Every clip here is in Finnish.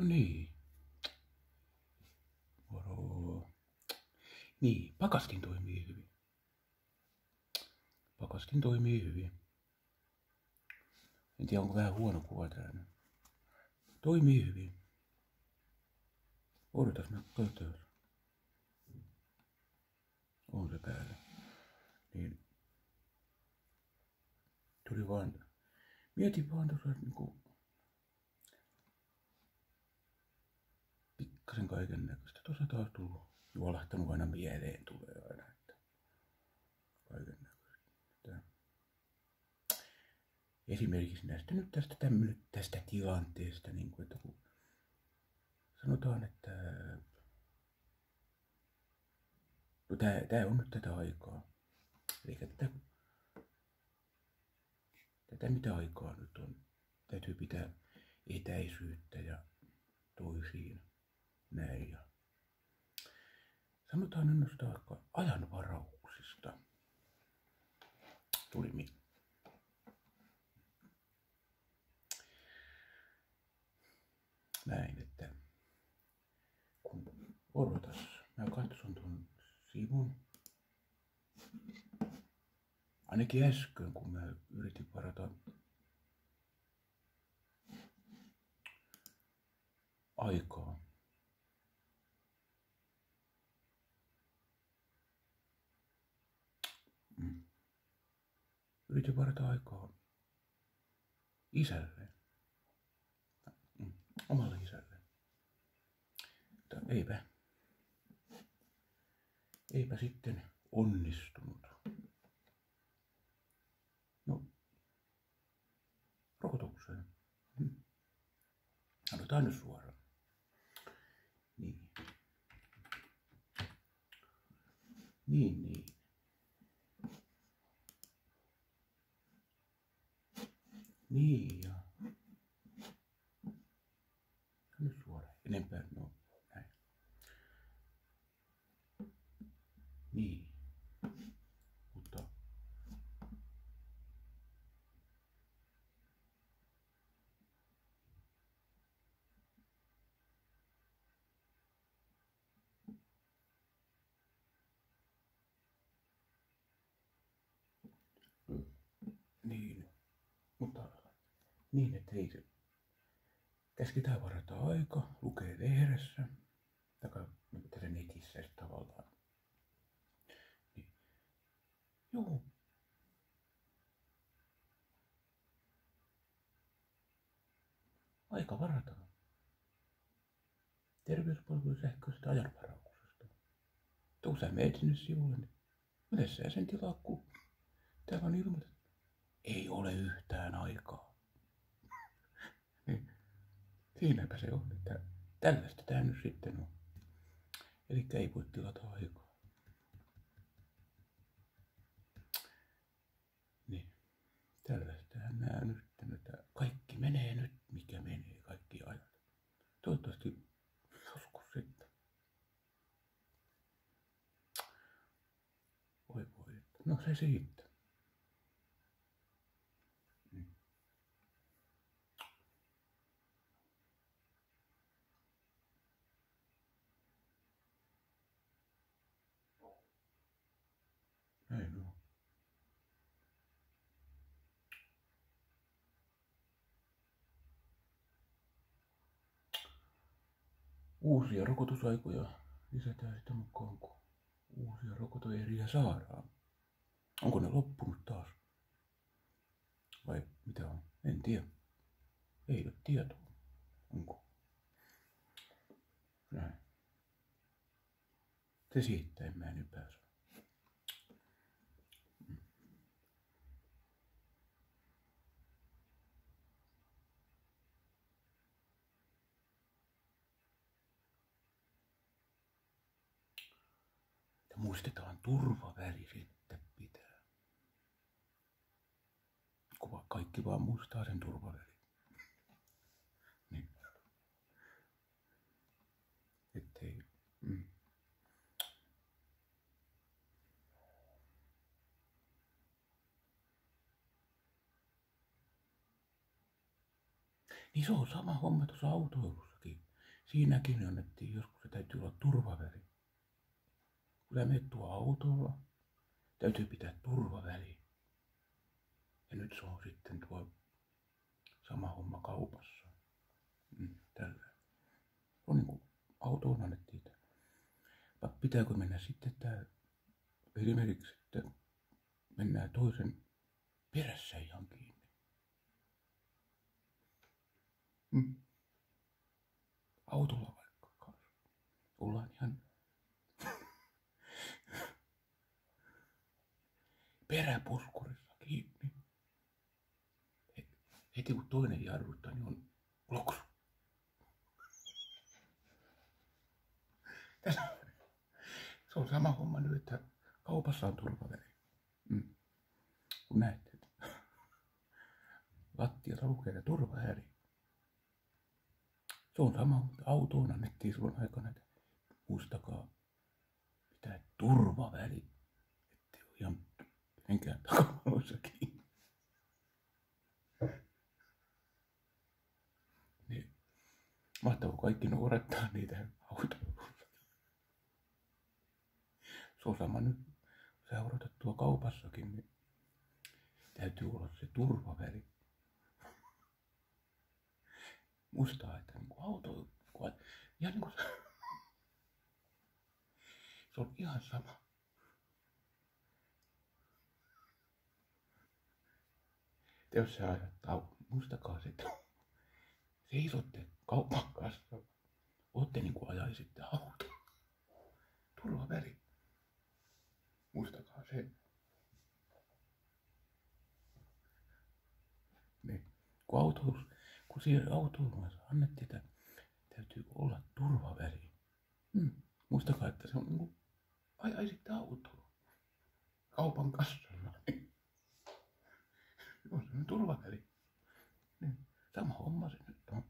No niin. Moro. Niin, pakastin toimii hyvin. Pakastin toimii hyvin. En tiedä, onko vähän huono kuva tää nyt. Toimii hyvin. Odotas mä katsotaan. On se päällä. Niin. Tuli vaan. Mietin vaan tuossa niinku pikkasen kaiken näköistä. Tuossa taas tullut juolahtanut aina mieleen tulee aina, että kaiken näköistä. Esimerkiksi näistä nyt tästä tilanteesta, niin kuin, että kun sanotaan, että no tää on nyt tätä aikaa. Eli tätä mitä aikaa nyt on. Täytyy pitää etäisyyttä ja toisiin näin. Ja sanotaan nyt noista vaikka ajanvarauksista. Tuli näin, että kun odotas, mä katson ton sivun. Ainakin äsken, kun mä yritin varata aikaa. Yritin varata aikaa isälle. Omalle isälle. Mutta eipä sitten onnistunut. No, rokotukseen. Annetaan nyt suoraan. Niin. Niin. Niin ja. Nyt suoraan. Enempää, no näin. Niin. Mutta. Niin. Mutta. Niin, että ei se. Käsketään varata aika, lukee lehdessä, tai netissä tavallaan. Niin. Joo. Aika varataan. Terveyspalvelun sähköisestä ajanvarauksesta. Kun sä meet sinne sivulle, niin miten sä sen tilaa, kun täällä on ilmoitettu? Ei ole yhtään aikaa. Niin. Siinäpä se on, että tällaista tää nyt sitten on. Eli ei voi tilata aikaa. Niin. Tällaistähän nää nyt, että kaikki menee nyt, mikä menee, kaikki ajat. Toivottavasti joskus sitten. Voi. No se siitä. Näin on. Uusia rokotusaikoja lisätään sitä mukaan, kun uusia rokotuseriä saadaan. Onko ne loppunut taas? Vai mitä on? En tiedä. Ei ole tietoa. Onko? Näin. Se siitä en mä nyt pääse. Ja muistetaan turvaväli sitten pitää. Kun kaikki vaan muistaa sen turvaväli. Niin. Ettei. Niin se on sama homma tuossa autoilussakin. Siinäkin annettiin joskus, se täytyy olla turvaväli. Kun sä menet tuo autolla, täytyy pitää turvaväli. Ja nyt se on sitten tuo sama homma kaupassa. Tällä. On niin kuin autoon annettiin tämä. Vai pitääkö mennä sitten tää, esimerkiksi, että mennään toisen perässä ihan kiinni. Autolla vaikka kanssa. Ollaan ihan peräpuskurissa kiinni. Heti kun toinen jarruttaa, niin on loksu. Se on sama homma nyt, että kaupassa on turvaväli. Kun näette, että lattialla lukee turvaväli. Se on sama, mutta autoon annettiin silloin aikana, että muistakaa pitää turvaväli, ettei ole ihan kenenkään takavaloissa kiinni. Niin, mahtaako kaikki noudattaa niitä autoja? Se on sama nyt, kun sä odotat tuo kaupassakin, niin täytyy olla se turvaväli. Muistaa, että niin auto, ihan niin kuin se on ihan sama. Te jos sä ajat, muistakaa se, että seisotte kaupan kassalla, ootte niin kuin ajaisitte auto. Turvaväli. Muistakaa se. Niin. Kun siihen autoon annettiin, että täytyy olla turvaväli. Muistakaa, että se on niin kuin ajaisitte autoa kaupan kassalla. On se turvaväli. Niin. Sama homma se nyt on.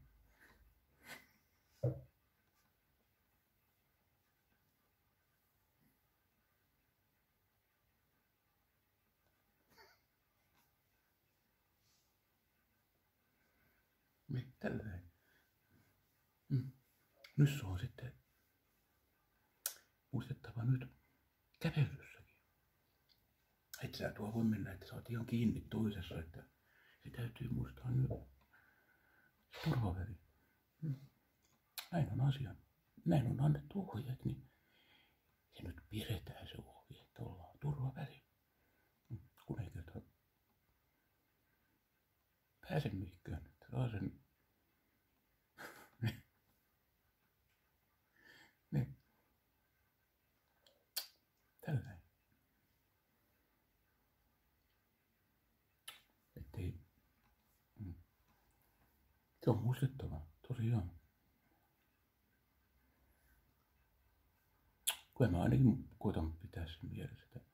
Niin, tälleen. Nyt se on sitten muistettava nyt kävelyssäkin. Et sä tuo voi mennä, että sä oot ihan kiinni toisessa, että se täytyy muistaa nyt. Turvaväli. Näin on asia. Näin on annettu ohjeet, niin se nyt pidetään se ohje, että ollaan turvaväli. Kun ei kerta pääse mihinkään, että saa sen. Niin. Tällainen. Ettei. Se on muistettava, tosiaan. Kyllä mä ainakin koitan pitää sen mielessä, että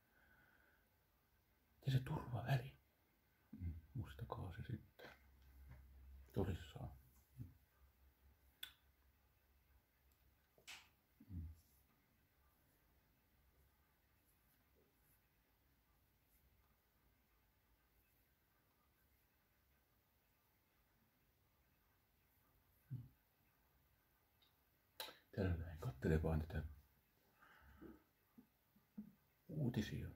se turvaväli. Muistakaa se sitten. Tosissaan. Tällainen. Kattele vaan tätä uutisia.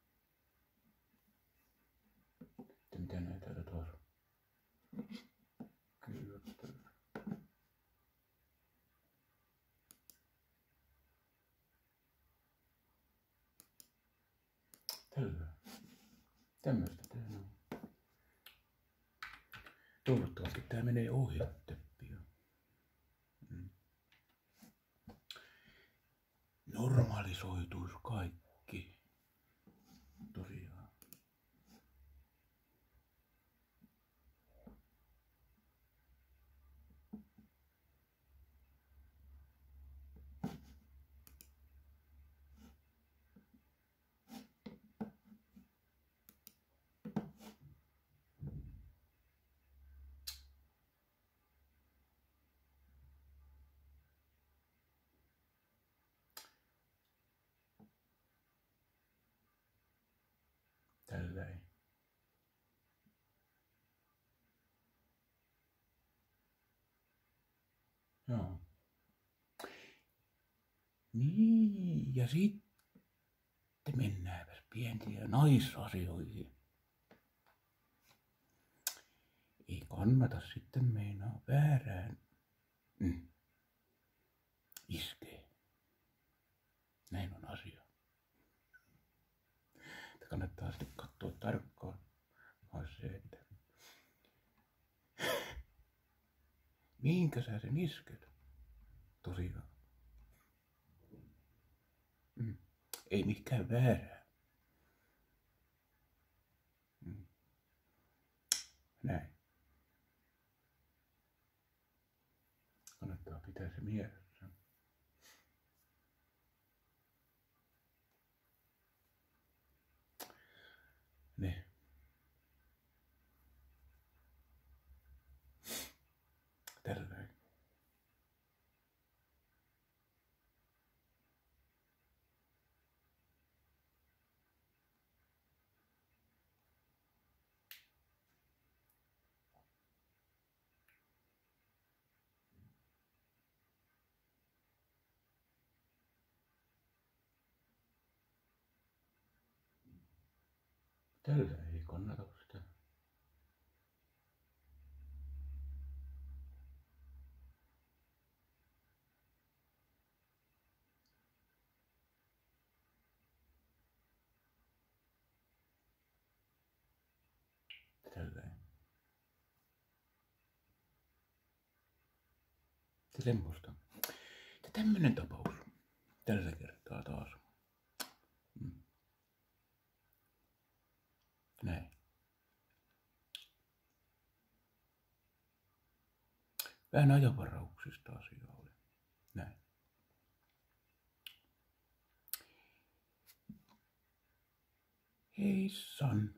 Että mitä näitä täällä taas kirjoittaa. Tällä. Tämmöistä tää on. Toivottavasti tää menee ohi teppiä. Normalisoituisi kaikki. Tosiaan. Tälläin. Joo. Niin, ja sitten mennäänpäs pieniä naisasioihin. Ei kannata sitten meinaa väärään iskee. Näin on asia. Kannattaa sitten katsoa tarkkaan se, että mihinkä sä sen isket tosiaan. Ei mikään väärää. Näin. Kannattaa pitää se mielessä. Ne. Tällainen. Tällä ei kannata sitä. Tällä. Semmoista. Ja tämmönen tapaus. Tällä kertaa taas. Näin. Vähän ajanvarauksista asiaa oli. Näin. Hei San.